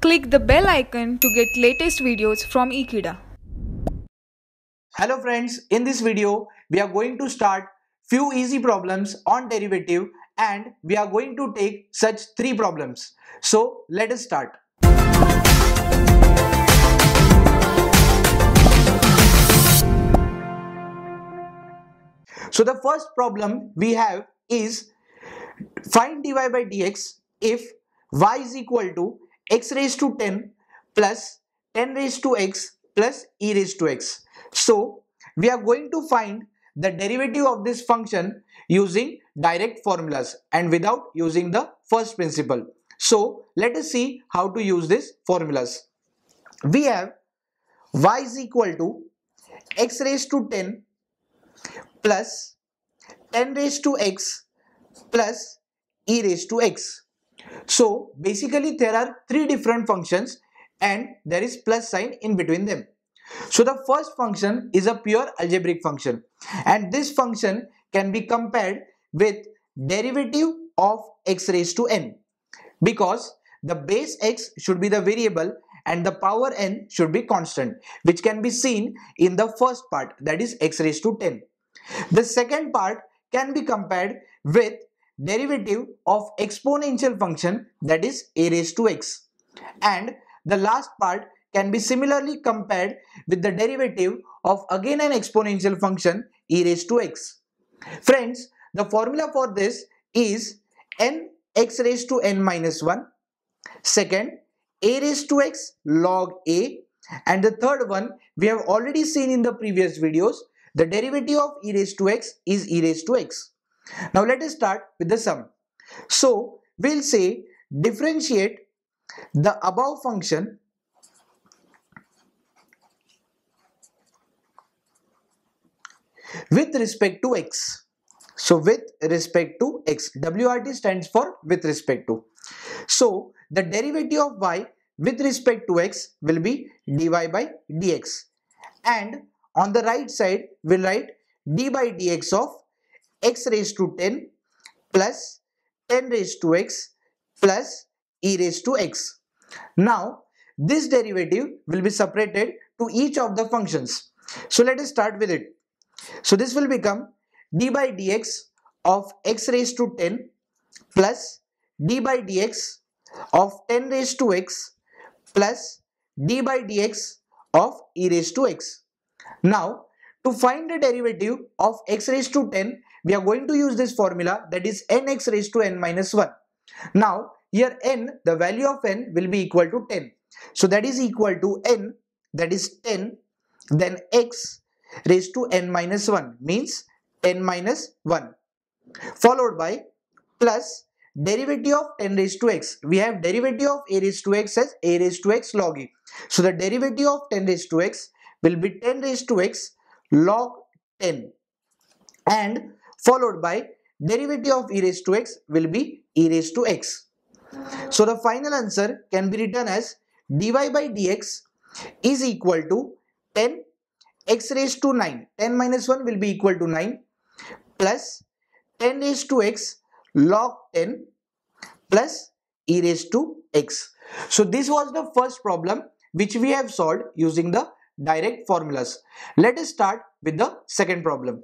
Click the bell icon to get latest videos from Ekeeda. Hello friends, in this video we are going to start few easy problems on derivative and we are going to take such 3 problems. So let us start. So the first problem we have is find dy by dx if y is equal to x raised to 10 plus 10 raised to x plus e raised to x. So we are going to find the derivative of this function using direct formulas and without using the first principle. So let us see how to use these formulas. We have y is equal to x raised to 10 plus 10 raised to x plus e raised to x. So basically there are 3 different functions and there is plus sign in between them. So the first function is a pure algebraic function and this function can be compared with derivative of x raised to n because the base x should be the variable and the power n should be constant, which can be seen in the first part, that is x raised to 10. The second part can be compared with derivative of exponential function, that is a raised to x, and the last part can be similarly compared with the derivative of again an exponential function e raised to x. Friends, the formula for this is n x raised to n minus 1, second a raised to x log a, and the third one we have already seen in the previous videos, the derivative of e raised to x is e raised to x. Now let us start with the sum. So we'll say differentiate the above function with respect to x. So with respect to x, WRT stands for with respect to. So the derivative of y with respect to x will be dy by dx, and on the right side we'll write d by dx of x raised to 10 plus 10 raised to x plus e raised to x. Now this derivative will be separated to each of the functions. So let us start with it. So this will become d by dx of x raised to 10 plus d by dx of 10 raised to x plus d by dx of e raised to x. Now to find the derivative of x raised to 10, we are going to use this formula, that is nx raised to n minus 1. Now here n, the value of n will be equal to 10. So that is equal to n, that is 10, then x raised to n minus 1 means 10 minus 1, followed by plus derivative of 10 raised to x. We have derivative of a raised to x as a raised to x log e. So the derivative of 10 raised to x will be 10 raised to x log 10, and followed by derivative of e raised to x will be e raised to x. So the final answer can be written as dy by dx is equal to 10 x raised to 9, 10 minus 1 will be equal to 9, plus 10 raised to x log 10 plus e raised to x. So this was the first problem which we have solved using the direct formulas. Let us start with the second problem.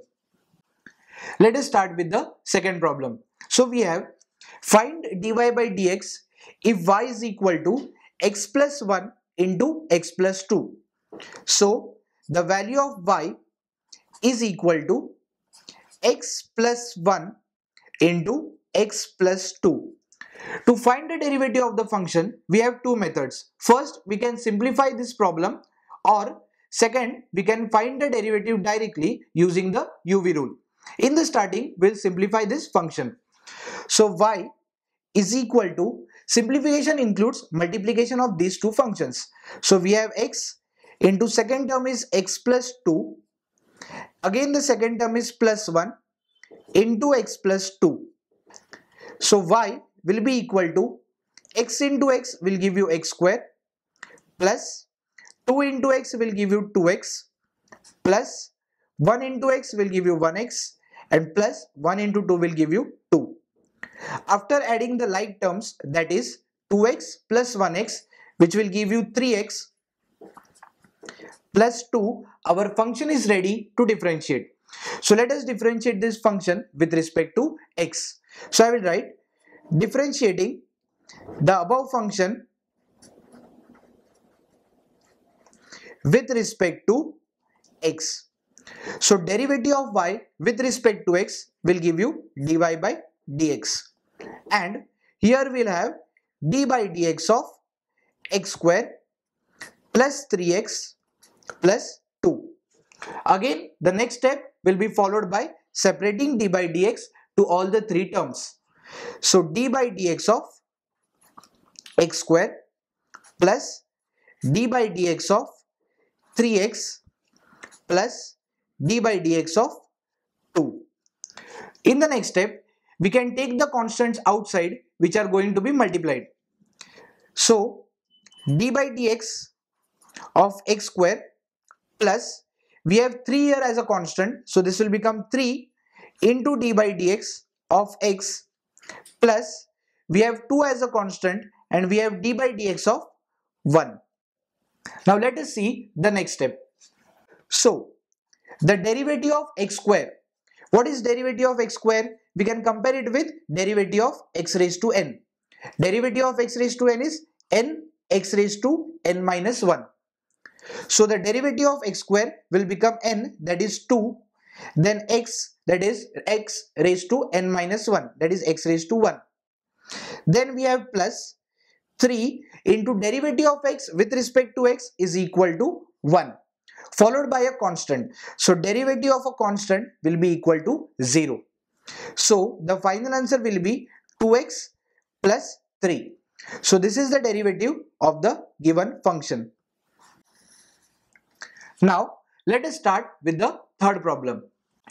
So we have find dy by dx if y is equal to x plus 1 into x plus 2. So the value of y is equal to x plus 1 into x plus 2. To find the derivative of the function, we have 2 methods. First, we can simplify this problem, or second, we can find the derivative directly using the UV rule. In the starting, we'll simplify this function. So y is equal to, simplification includes multiplication of these 2 functions. So we have x into second term is x plus 2, again the second term is plus 1 into x plus 2. So y will be equal to x into x will give you x square plus 2 into x will give you 2x plus 1 into x will give you 1x and plus 1 into 2 will give you 2. After adding the like terms, that is 2x plus 1x which will give you 3x plus 2. Our function is ready to differentiate. So let us differentiate this function with respect to x. So I will write differentiating the above function with respect to x. So derivative of y with respect to x will give you dy by dx, and here we'll have d by dx of x square plus 3x plus 2. Again, the next step will be followed by separating d by dx to all the three terms. So d by dx of x square plus d by dx of 3x plus d by dx of 2. In the next step, we can take the constants outside which are going to be multiplied. So d by dx of x square plus, we have 3 here as a constant, so this will become 3 into d by dx of x plus, we have 2 as a constant and we have d by dx of 1. Now let us see the next step. So the derivative of x square. What is derivative of x square? We can compare it with derivative of x raised to n. Derivative of x raised to n is n x raised to n minus 1. So the derivative of x square will become n, that is 2, then x, that is x raised to n minus 1, that is x raised to 1. Then we have plus 3 into derivative of x with respect to x is equal to 1, followed by a constant. So derivative of a constant will be equal to 0. So the final answer will be 2x plus 3. So this is the derivative of the given function. Now let us start with the third problem.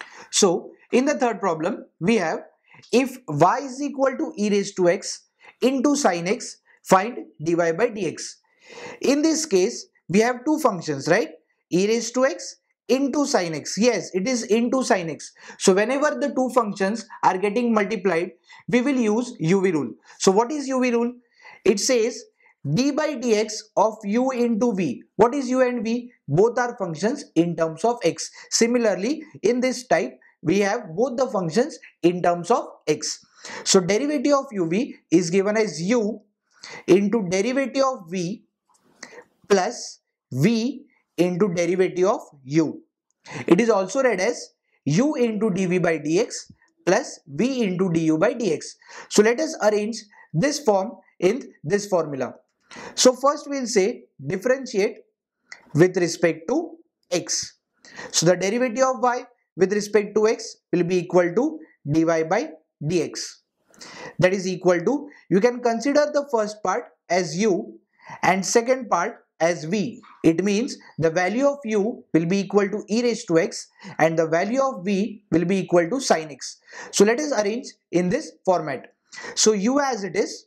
So in the third problem we have, if y is equal to e raised to x into sin x, find dy by dx. In this case we have two functions, right? E raised to x into sin x. Yes, it is into sin x. So whenever the two functions are getting multiplied, we will use UV rule. So what is UV rule? It says d by dx of u into v. What is u and v? Both are functions in terms of x. Similarly, in this type, we have both the functions in terms of x. So derivative of uv is given as u into derivative of v plus v into derivative of u. It is also read as u into dv by dx plus v into du by dx. So let us arrange this form in this formula. So first we will say differentiate with respect to x. So the derivative of y with respect to x will be equal to dy by dx. That is equal to, you can consider the first part as u and second part as v. It means the value of u will be equal to e raised to x and the value of v will be equal to sin x. So let us arrange in this format. So u as it is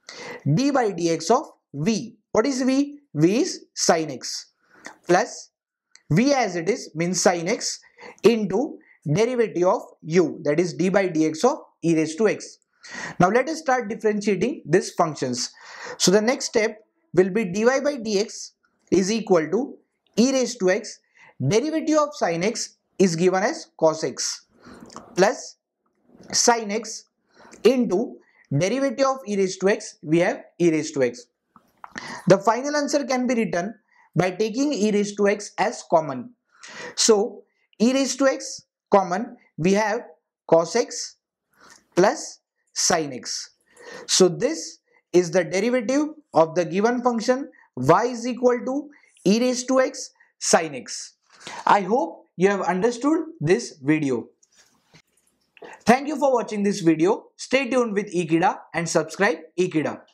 d by dx of v. What is v? V is sin x plus v as it is means sin x into derivative of u, that is d by dx of e raised to x. Now let us start differentiating these functions. So the next step will be dy by dx is equal to e raised to x, derivative of sin x is given as cos x plus sin x into derivative of e raised to x, we have e raised to x. The final answer can be written by taking e raised to x as common. So e raised to x common, we have cos x plus sin x. So this is the derivative of the given function y is equal to e raised to x sin x. I hope you have understood this video. Thank you for watching this video. Stay tuned with Ekeeda and subscribe Ekeeda.